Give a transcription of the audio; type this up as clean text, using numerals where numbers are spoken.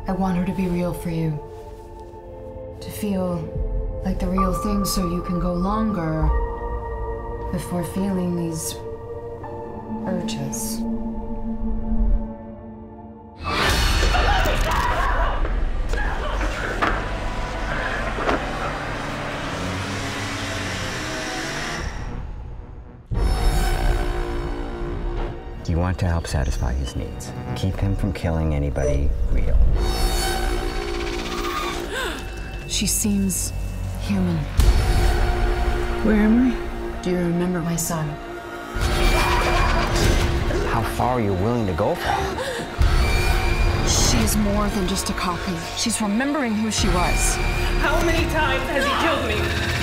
I want her to be real for you. To feel like the real thing so you can go longer before feeling these urges. You want to help satisfy his needs. Keep him from killing anybody real. She seems human. Where am I? Do you remember my son? How far are you willing to go for her? She's more than just a copy. She's remembering who she was. How many times has he killed me?